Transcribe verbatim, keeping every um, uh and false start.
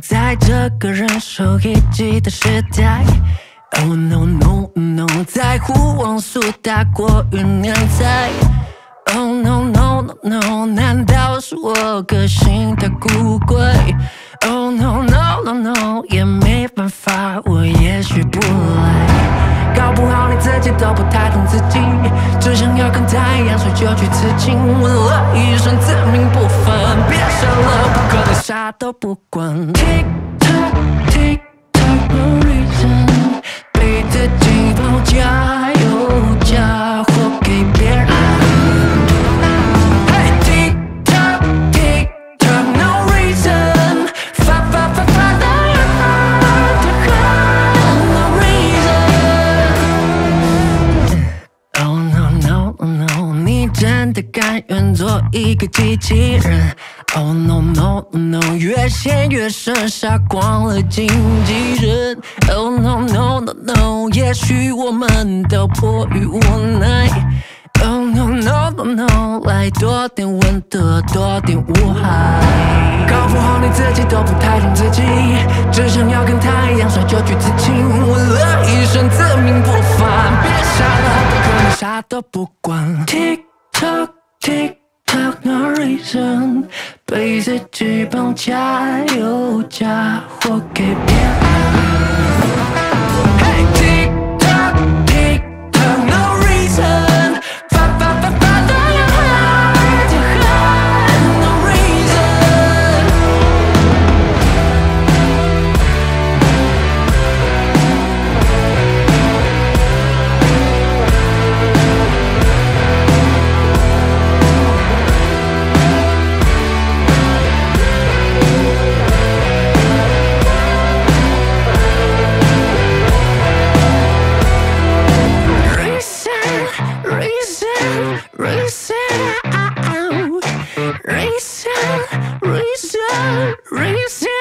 在这个人手一机的时代。Oh no no no， 在乎网速大过于年代。Oh no no no no， 难道是我个性太古怪 ？Oh no no no no， 也没办法，我也学不来。搞不好你自己都不太懂自己，只想要跟太阳所就去刺青，问了一声自命不凡，别傻了，不可能啥都不管。Tick tock tick tock no reason， 被自己绑架又嫁祸给别人。Hey tick tock tick tock no reason， 发发发发的no reason。Oh no no no， 你真的甘愿做一个机器人 ？Oh no no no， 越陷越深，杀光了经纪人。Oh no no no no， 也许我们都迫于无奈。Oh no no no no， 来多点温度，多点无害。搞不好你自己都不太懂自己，只想要跟太阳甩就去刺青，问了一声自命不凡，别傻了，不可能啥都不管。Tick tock tick tock no reason， 被自己绑架又嫁祸给别人。Hey tick tock tick tock no reason， 发发发发的no reason。Reason, reason, reason, reason.